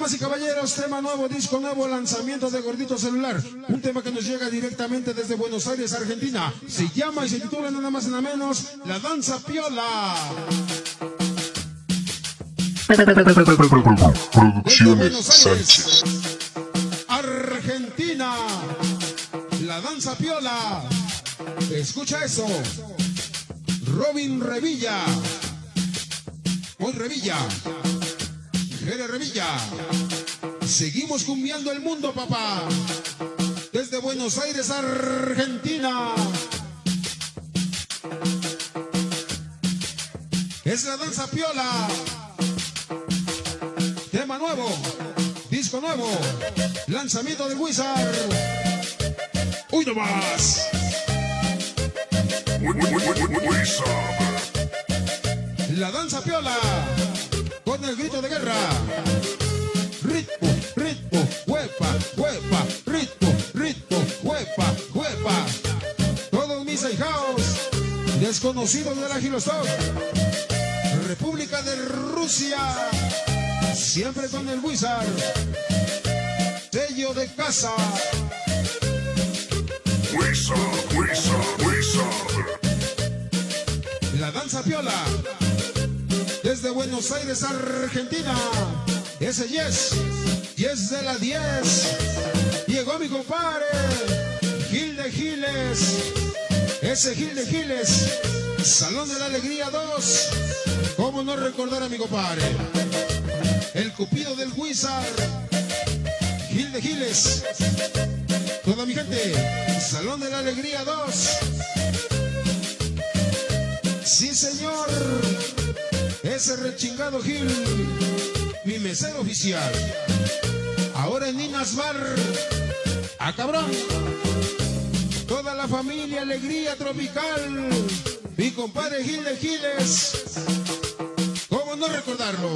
Damas y caballeros, tema nuevo, disco nuevo, lanzamiento de Gordito Celular. Un tema que nos llega directamente desde Buenos Aires, Argentina. Se llama y se titula nada más y nada menos La Danza Piola. Producciones Sánchez. Argentina. La Danza Piola. Escucha eso. Robin Revilla. Hoy Revilla. Jere Revilla. Seguimos cumbiando el mundo, papá. Desde Buenos Aires, Argentina. Es la Danza Piola. Tema nuevo, disco nuevo, lanzamiento del Wizard. ¡Uy, no más! La Danza Piola, con el grito de guerra. Ritmo, ritmo, huepa, huepa, ritmo, ritmo, huepa, huepa. Todos mis ahijados, desconocidos de la Girostop, República de Rusia, siempre con el Wizard, sello de casa. La Danza Piola, desde Buenos Aires, Argentina. Ese yes de la 10. Llegó mi compadre, Gil de Giles. Ese Gil de Giles, Salón de la Alegría 2. ¿Cómo no recordar a mi compadre? El cupido del Wizard, Gil de Giles. Toda mi gente, Salón de la Alegría 2. Sí, señor. Ese rechingado Gil, mi mesero oficial. Ahora en Ninas Bar. ¡Ah, cabrón! Toda la familia Alegría Tropical. Mi compadre Gil de Giles. ¿Cómo no recordarlo?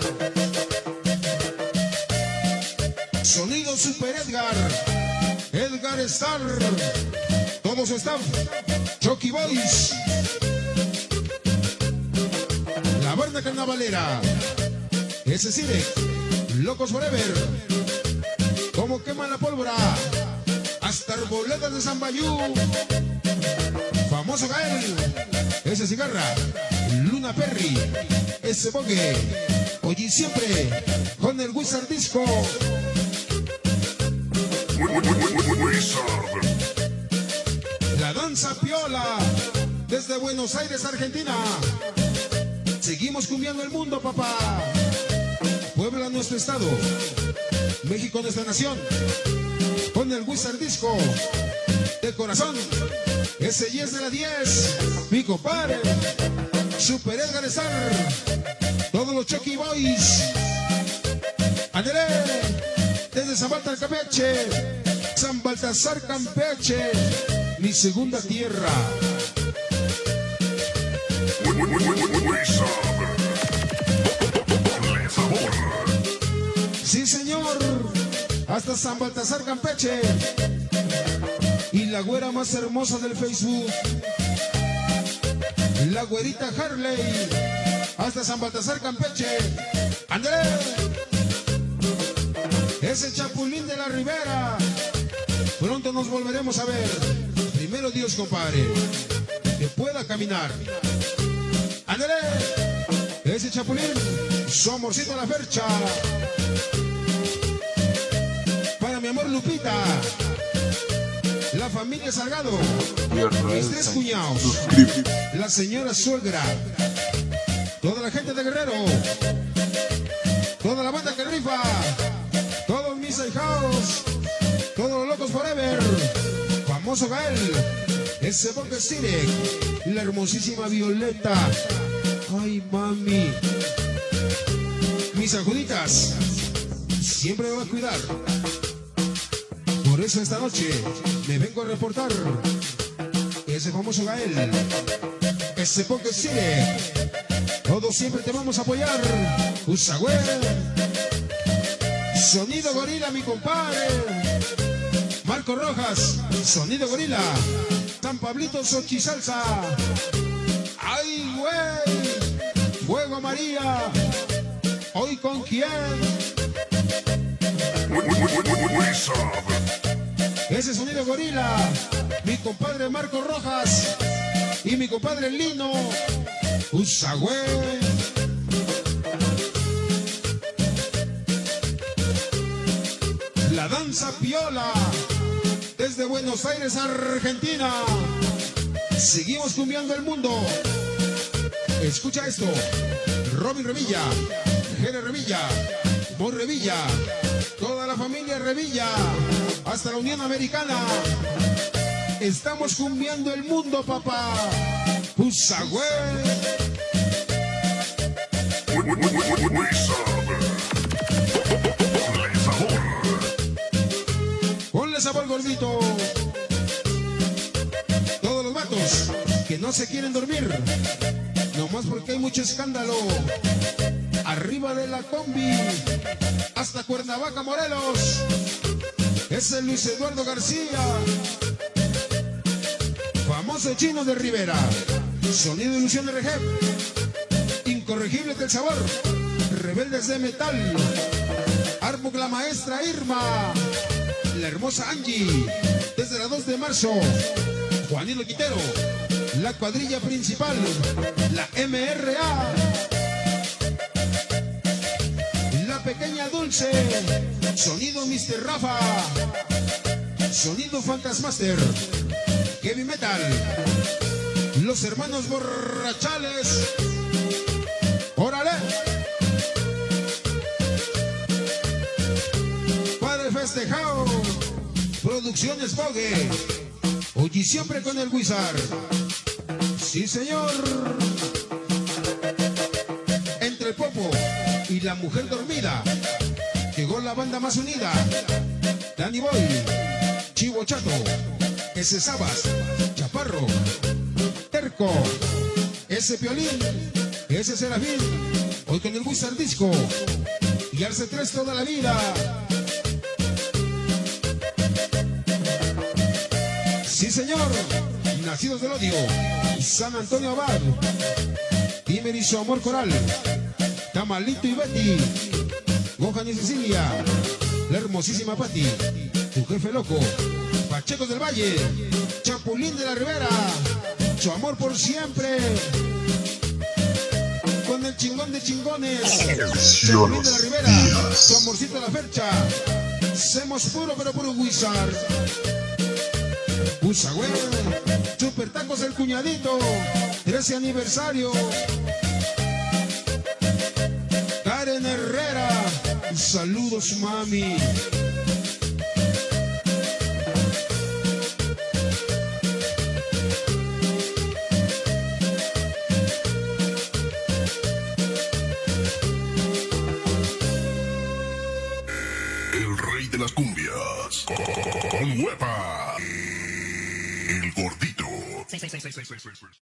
Sonido Super Edgar. Edgar Star. Todo su staff. Chucky Boys. La banda carnavalera. Ese Cire. Locos Forever. Como quema la pólvora. Hasta Arboledas de San Bayú. Famoso Gael. Ese Cigarra. Luna Perry. Ese Bogue. Hoy y siempre con el Wizard Disco. La Danza Piola, desde Buenos Aires, Argentina. Seguimos cumbiando el mundo, papá. Puebla, nuestro estado. México, nuestra nación. Con el Wizard Disco. De corazón. Ese yes de la 10. Mi compadre. Super Edgar Star. Todos los Chucky Boys. André. Desde San Baltasar, Campeche. San Baltasar, Campeche. Mi segunda tierra. Sí, señor. Hasta San Baltasar, Campeche. Y la güera más hermosa del Facebook, la güerita Harley. Hasta San Baltasar, Campeche. André. Ese Chapulín de la Ribera. Pronto nos volveremos a ver. Primero Dios, compadre, que pueda caminar. André. Ese Chapulín. Su amorcito La Fercha. Para mi amor Lupita. La familia Salgado. Mis tres cuñados. La señora suegra. Toda la gente de Guerrero. Toda la banda que rifa. Todos mis ahijados. Todos los Locos Forever. Famoso Gael. Ese Boque Sirek. La hermosísima Violeta. Ay, mami. Mis ajuditas. Siempre me va a cuidar. Por eso esta noche me vengo a reportar. Ese famoso Gael. Ese Boque Sirek. Todos siempre te vamos a apoyar. Usagüe. Sonido Gorila, mi compadre. Marco Rojas. Sonido Gorila. San Pablito Xochisalsa. ¡Ay, güey! Fuego María. ¿Hoy con quién? Ese sonido gorila, mi compadre Marco Rojas y mi compadre Lino Usagüe. La danza piola desde Buenos Aires, Argentina. Seguimos cumbiando el mundo. Escucha esto. Robin Revilla, Jere Revilla, Boy Revilla, toda la familia Revilla, hasta la Unión Americana. Estamos cumbiando el mundo, papá. Usagüe. Ponle sabor, gordito. Todos los vatos que no se quieren dormir, nomás porque hay mucho escándalo. Arriba de la combi, hasta Cuernavaca, Morelos. Ese es Luis Eduardo García, famoso chino de Rivera. Sonido Ilusión RG, Incorregibles del Sabor, Rebeldes de Metal, Arbuk la maestra Irma, la hermosa Angie, desde la 2 de marzo, Juanilo Quintero, la cuadrilla principal, la MRA, la pequeña Dulce, sonido Mr. Rafa, sonido Fantasmaster, Heavy Metal, los hermanos Borrachales. ¡Órale! Padre Festejado, Producciones Bogue, hoy siempre con el Wizard. Sí, señor. Entre el Popo y la Mujer Dormida llegó la banda más unida. Danny Boy, Chivo Chato, ese Sabas, Chaparro, Terco, ese Piolín, ese Serafín, hoy con el Wizard Disco y Arce 3 toda la vida. Sí, señor. Nacidos del Odio, San Antonio Abad, Timer y su amor coral, Tamalito y Betty, Gohan y Cecilia, la hermosísima Patti, tu jefe loco, Pachecos del Valle, Chapulín de la Ribera, su amor por siempre, con el chingón de chingones, Chapulín de la Ribera, tu amorcito de la Fercha, semos puro pero puro Wizard. Usagüe, Super Tacos el Cuñadito, 13 aniversario. Karen Herrera, saludos mami. El rey de las cumbias, con huepa. El gordito.